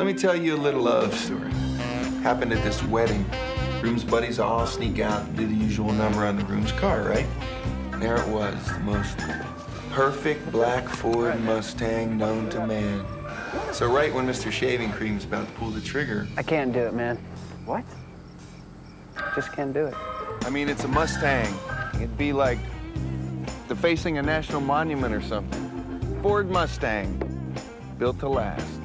Let me tell you a little love story. Happened at this wedding. Groom's buddies all sneak out and do the usual number on the groom's car, right? There it was, the most perfect black Ford Mustang known to man. So right when Mr. Shaving Cream's about to pull the trigger... I can't do it, man. What? Just can't do it. I mean, it's a Mustang. It'd be like defacing a national monument or something. Ford Mustang, built to last.